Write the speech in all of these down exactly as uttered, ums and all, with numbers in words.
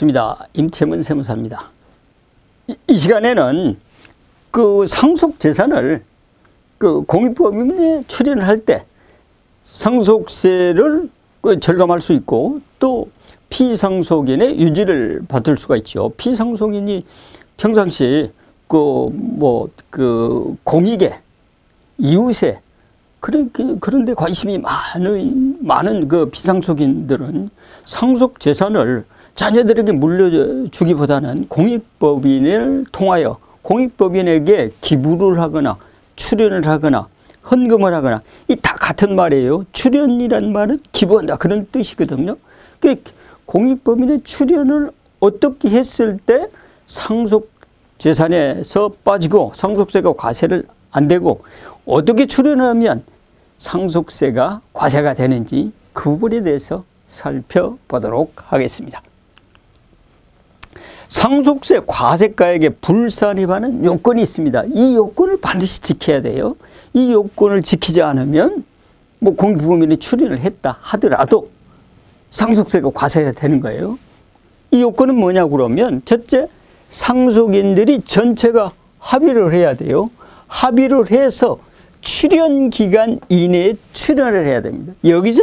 반갑습니다. 임채문 세무사입니다. 이, 이 시간에는 그 상속재산을 그 공익법인에 출연을 할 때 상속세를 그 절감할 수 있고 또 피상속인의 유지를 받을 수가 있죠. 피상속인이 평상시 그 뭐 그 공익에 이웃에 그런 그 그런데 관심이 많은 많은 그 피상속인들은 상속 재산을 자녀들에게 물려주기보다는 공익법인을 통하여 공익법인에게 기부를 하거나 출연을 하거나 헌금을 하거나 이 다 같은 말이에요. 출연이란 말은 기부한다 그런 뜻이거든요. 그 공익법인의 출연을 어떻게 했을 때 상속 재산에서 빠지고 상속세가 과세를 안 되고 어떻게 출연하면 상속세가 과세가 되는지 그 부분에 대해서 살펴보도록 하겠습니다. 상속세 과세가액에 불산입하는 요건이 있습니다. 이 요건을 반드시 지켜야 돼요. 이 요건을 지키지 않으면 뭐 공익법인에 출연을 했다 하더라도 상속세가 과세가 되는 거예요. 이 요건은 뭐냐고 그러면 첫째, 상속인들이 전체가 합의를 해야 돼요. 합의를 해서 출연 기간 이내에 출연을 해야 됩니다. 여기서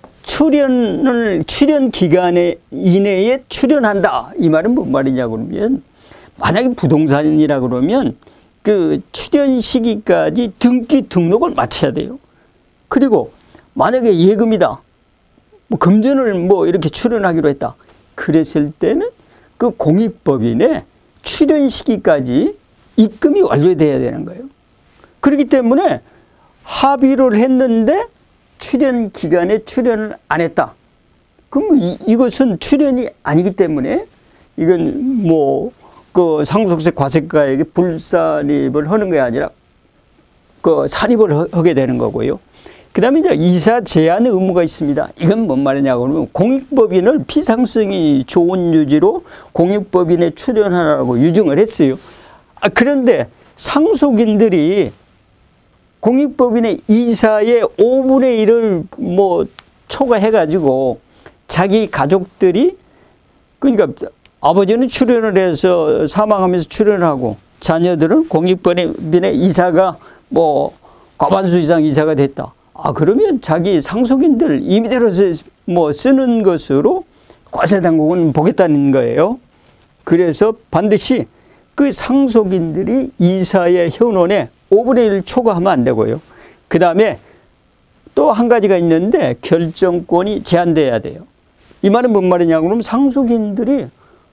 출연을 출연 기간에 이내에 출연한다. 이 말은 뭔 말이냐 그러면 만약에 부동산이라 그러면 그 출연 시기까지 등기 등록을 마쳐야 돼요. 그리고 만약에 예금이다. 뭐 금전을 뭐 이렇게 출연하기로 했다. 그랬을 때는 그 공익법인에 출연 시기까지 입금이 완료돼야 되는 거예요. 그렇기 때문에 합의를 했는데 출연 기간에 출연을 안 했다. 그럼 이, 이것은 출연이 아니기 때문에 이건 뭐 그 상속세 과세가액에 불산입을 하는 게 아니라 그 산입을 하게 되는 거고요. 그 다음에 이제 이사 제한 의무가 있습니다. 이건 뭔 말이냐고 그러면 공익법인을 피상성이 좋은 유지로 공익법인에 출연하라고 유증을 했어요. 아, 그런데 상속인들이 공익법인의 이사의 오분의 일을 뭐 초과해가지고 자기 가족들이 그러니까 아버지는 출연을 해서 사망하면서 출연을 하고 자녀들은 공익법인의 이사가 뭐 과반수 이상 이사가 됐다. 아 그러면 자기 상속인들 임의대로 뭐 쓰는 것으로 과세당국은 보겠다는 거예요. 그래서 반드시 그 상속인들이 이사의 현원에 오분의 일 초과하면 안 되고요. 그 다음에 또 한 가지가 있는데 결정권이 제한돼야 돼요. 이 말은 뭔 말이냐고 그러면 상속인들이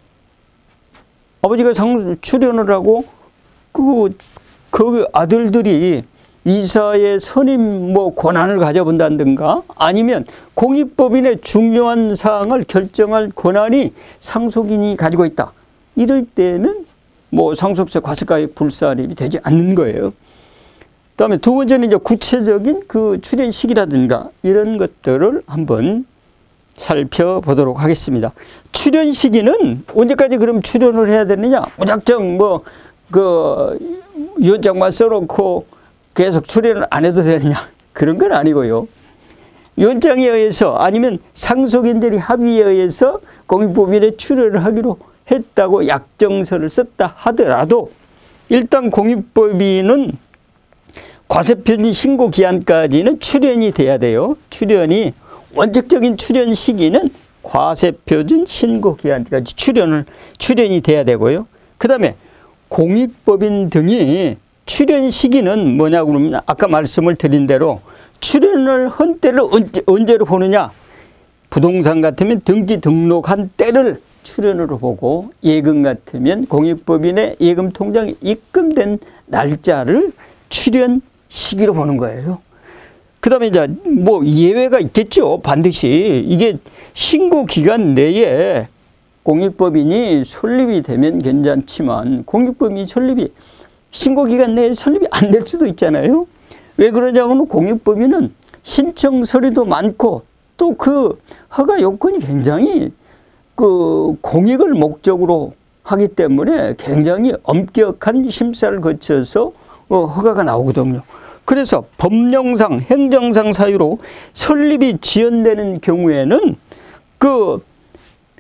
아버지가 상, 출연을 하고 그, 그 아들들이 이사의 선임 뭐 권한을 가져본다든가 아니면 공익법인의 중요한 사항을 결정할 권한이 상속인이 가지고 있다. 이럴 때는 뭐 상속세 과세가액 불산입이 되지 않는 거예요. 그다음에 두 번째는 이제 구체적인 그 출연 시기라든가 이런 것들을 한번 살펴보도록 하겠습니다. 출연 시기는 언제까지 그럼 출연을 해야 되느냐? 무작정 뭐 그 유언장만 써놓고 계속 출연을 안 해도 되느냐? 그런 건 아니고요. 유언장에 의해서 아니면 상속인들이 합의에 의해서 공익법인에 출연을 하기로 했다고 약정서를 썼다 하더라도 일단 공익법인은 과세표준 신고 기한까지는 출연이 돼야 돼요. 출연이 원칙적인 출연 시기는 과세표준 신고 기한까지 출연을 출연이 돼야 되고요. 그 다음에 공익법인 등이 출연 시기는 뭐냐고 그러면 아까 말씀을 드린 대로 출연을 한 때를 언제, 언제로 보느냐. 부동산 같으면 등기 등록한 때를 출연으로 보고 예금 같으면 공익법인의 예금 통장에 입금된 날짜를 출연 시기로 보는 거예요. 그 다음에 이제 뭐 예외가 있겠죠. 반드시 이게 신고 기간 내에 공익법인이 설립이 되면 괜찮지만 공익법인이 설립이 신고 기간 내에 설립이 안 될 수도 있잖아요. 왜 그러냐고는 공익법인은 신청 서류도 많고 또 그 허가 요건이 굉장히 그 공익을 목적으로 하기 때문에 굉장히 엄격한 심사를 거쳐서 허가가 나오거든요. 그래서 법령상 행정상 사유로 설립이 지연되는 경우에는 그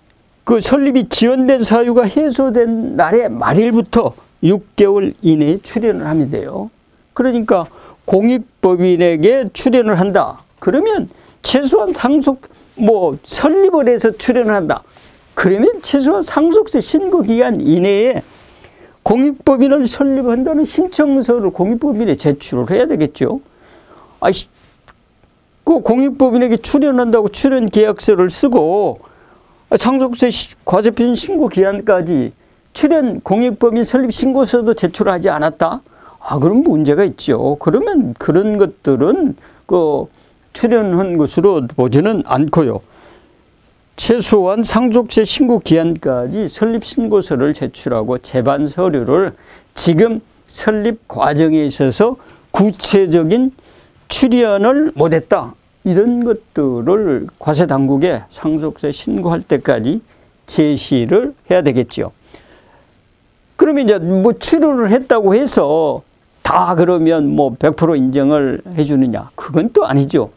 그 설립이 지연된 사유가 해소된 날의 말일부터 육 개월 이내에 출연을 하면 돼요. 그러니까 공익법인에게 출연을 한다. 그러면 최소한 상속, 뭐 설립을 해서 출연을 한다. 그러면 최소한 상속세 신고 기간 이내에 공익법인을 설립한다는 신청서를 공익법인에 제출을 해야 되겠죠. 아, 그 공익법인에게 출연한다고 출연 계약서를 쓰고 상속세 과세편 신고 기한까지 출연 공익법인 설립 신고서도 제출하지 않았다? 아, 그럼 문제가 있죠. 그러면 그런 것들은 그 출연한 것으로 보지는 않고요. 최소한 상속세 신고 기한까지 설립 신고서를 제출하고 제반 서류를 지금 설립 과정에 있어서 구체적인 출연을 못했다. 이런 것들을 과세당국에 상속세 신고할 때까지 제시를 해야 되겠죠. 그러면 이제 뭐 출연을 했다고 해서 다 그러면 뭐 백 퍼센트 인정을 해주느냐? 그건 또 아니죠.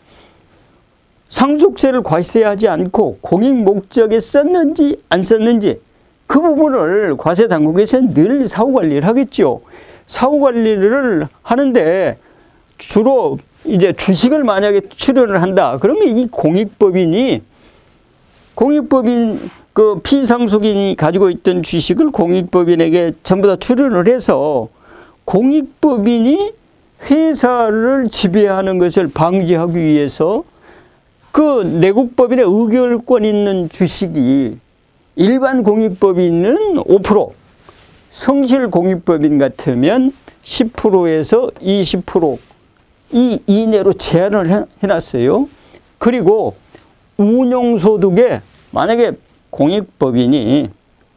상속세를 과세하지 않고 공익 목적에 썼는지 안 썼는지 그 부분을 과세당국에서는 늘 사후관리를 하겠죠. 사후관리를 하는데 주로 이제 주식을 만약에 출연을 한다. 그러면 이 공익법인이 공익법인 그 피상속인이 가지고 있던 주식을 공익법인에게 전부 다 출연을 해서 공익법인이 회사를 지배하는 것을 방지하기 위해서 그 내국법인의 의결권 있는 주식이 일반 공익법인은 오 퍼센트, 성실공익법인 같으면 십 퍼센트에서 이십 퍼센트 이 이내로 제한을 해놨어요. 그리고 운용소득에 만약에 공익법인이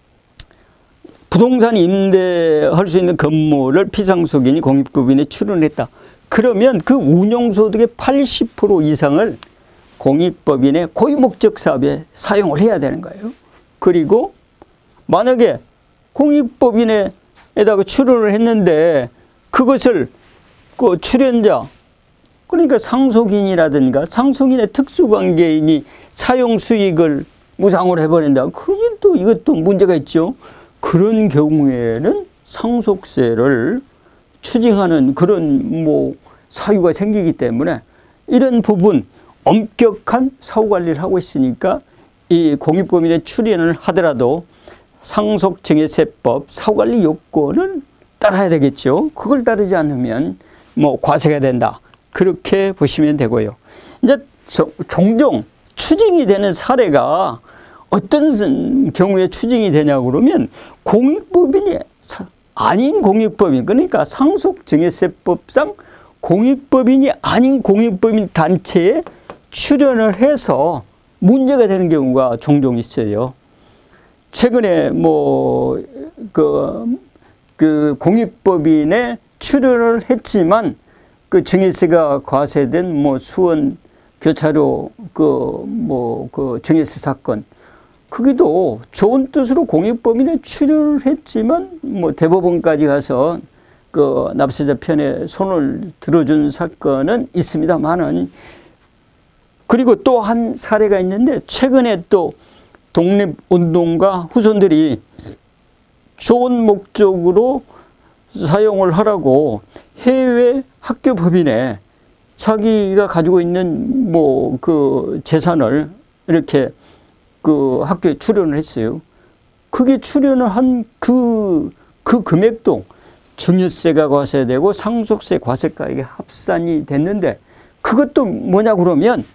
부동산 임대할 수 있는 건물을 피상속인이 공익법인에 출연했다. 그러면 그 운용소득의 팔십 퍼센트 이상을 공익법인의 고유목적 사업에 사용을 해야 되는 거예요. 그리고 만약에 공익법인에다가 출연을 했는데 그것을 그 출연자, 그러니까 상속인이라든가 상속인의 특수관계인이 사용 수익을 무상으로 해버린다. 그러면 또 이것도 문제가 있죠. 그런 경우에는 상속세를 추징하는 그런 뭐 사유가 생기기 때문에 이런 부분 엄격한 사후관리를 하고 있으니까 이 공익법인에 출연을 하더라도 상속증여세법 사후관리 요건을 따라야 되겠죠. 그걸 따르지 않으면 뭐 과세가 된다. 그렇게 보시면 되고요. 이제 종종 추징이 되는 사례가 어떤 경우에 추징이 되냐고 그러면 공익법인이 아닌 공익법인, 그러니까 상속증여세법상 공익법인이 아닌 공익법인 단체에 출연을 해서 문제가 되는 경우가 종종 있어요. 최근에 뭐 그 그 공익법인에 출연을 했지만 그 증여세가 과세된 뭐 수원 교차로 그 뭐 그 증여세 사건, 그게도 좋은 뜻으로 공익법인에 출연을 했지만 뭐 대법원까지 가서 그 납세자 편에 손을 들어준 사건은 있습니다만은, 그리고 또 한 사례가 있는데 최근에 또 독립운동가 후손들이 좋은 목적으로 사용을 하라고 해외 학교 법인에 자기가 가지고 있는 뭐 그 재산을 이렇게 그 학교에 출연을 했어요. 그게 출연을 한 그, 그 금액도 증여세가 과세되고 상속세 과세가액에 합산이 됐는데, 그것도 뭐냐 그러면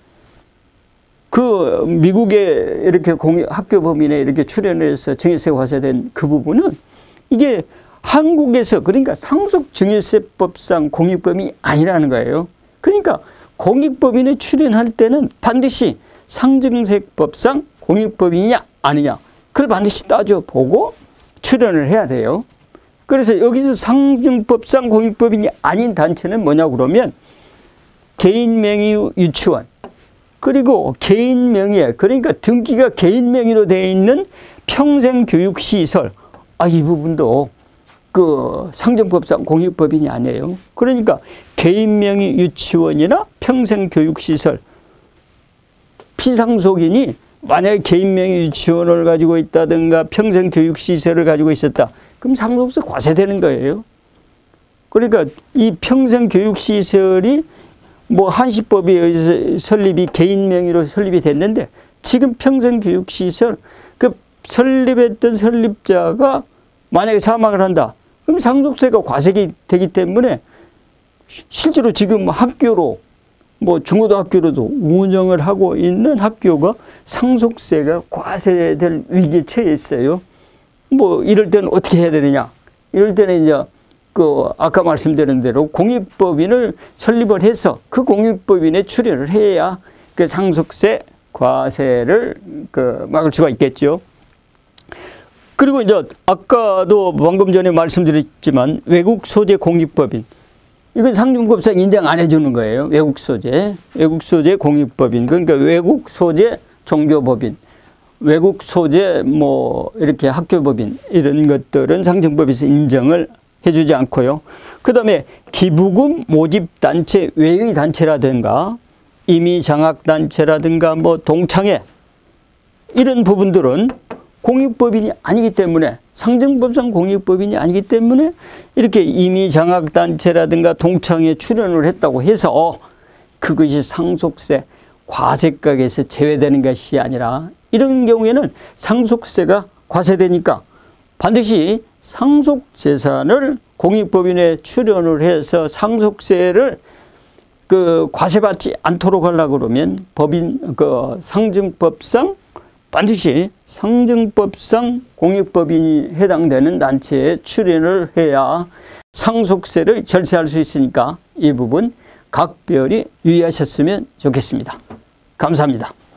그 미국에 이렇게 공익 학교 법인에 이렇게 출연을 해서 증여세 과세된 그 부분은 이게 한국에서, 그러니까 상속증여세법상 공익법인이 아니라는 거예요. 그러니까 공익법인에 출연할 때는 반드시 상증세법상 공익법인이냐 아니냐 그걸 반드시 따져보고 출연을 해야 돼요. 그래서 여기서 상증법상 공익법인이 아닌 단체는 뭐냐 그러면 개인 명의 유치원, 그리고 개인 명의에, 그러니까 등기가 개인 명의로 되어 있는 평생교육시설, 아, 이 부분도 그 상정법상 공익법인이 아니에요. 그러니까 개인 명의 유치원이나 평생교육시설, 피상속인이 만약에 개인명의 유치원을 가지고 있다든가 평생교육시설을 가지고 있었다. 그럼 상속세 과세되는 거예요. 그러니까 이 평생교육시설이 뭐 한시법에 의해서 설립이 개인 명의로 설립이 됐는데 지금 평생교육시설 그 설립했던 설립자가 만약에 사망을 한다. 그럼 상속세가 과세가 되기 때문에 실제로 지금 학교로 뭐 중고등학교로도 운영을 하고 있는 학교가 상속세가 과세될 위기에 처해 있어요. 뭐 이럴 때는 어떻게 해야 되느냐? 이럴 때는 이제 그 아까 말씀드린 대로 공익법인을 설립을 해서 그 공익법인에 출연을 해야 그 상속세 과세를 그 막을 수가 있겠죠. 그리고 이제 아까도 방금 전에 말씀드렸지만 외국 소재 공익법인 이건 상중법상 인정 안 해주는 거예요. 외국 소재, 외국 소재 공익법인 그러니까 외국 소재 종교법인, 외국 소재 뭐 이렇게 학교법인 이런 것들은 상정법에서 인정을 해주지 않고요. 그 다음에 기부금 모집단체 외의 단체라든가 임의장학단체라든가 뭐 동창회 이런 부분들은 공익법인이 아니기 때문에 상정법상 공익법인이 아니기 때문에 이렇게 임의장학단체라든가 동창회에 출연을 했다고 해서 그것이 상속세 과세각에서 제외되는 것이 아니라 이런 경우에는 상속세가 과세되니까 반드시 상속재산을 공익법인에 출연을 해서 상속세를 그 과세받지 않도록 하려고 그러면 법인 그 상증법상 반드시 상증법상 공익법인이 해당되는 단체에 출연을 해야 상속세를 절세할 수 있으니까 이 부분 각별히 유의하셨으면 좋겠습니다. 감사합니다.